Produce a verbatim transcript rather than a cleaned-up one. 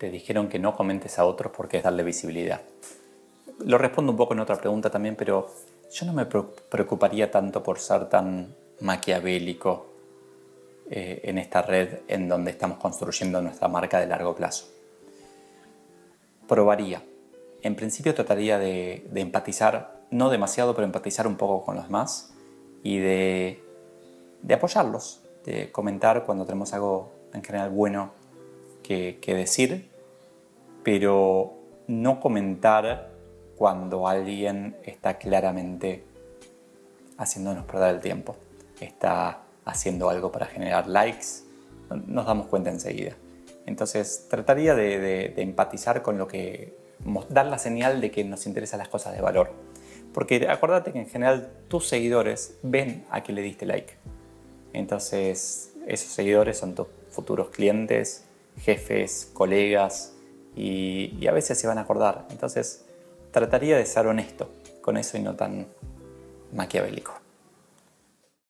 te dijeron que no comentes a otros porque es darle visibilidad. Lo respondo un poco en otra pregunta también, pero yo no me preocuparía tanto por ser tan maquiavélico eh, en esta red en donde estamos construyendo nuestra marca de largo plazo. Probaría. En principio trataría de, de empatizar, no demasiado, pero empatizar un poco con los demás y de, de apoyarlos, de comentar cuando tenemos algo en general bueno que, que decir, pero no comentar cuando alguien está claramente haciéndonos perder el tiempo, está haciendo algo para generar likes, nos damos cuenta enseguida. Entonces trataría de, de, de empatizar con lo que, dar la señal de que nos interesan las cosas de valor. Porque acuérdate que en general tus seguidores ven a que le diste like. Entonces esos seguidores son tus futuros clientes, jefes, colegas y, y a veces se van a acordar. Entonces trataría de ser honesto con eso y no tan maquiavélico.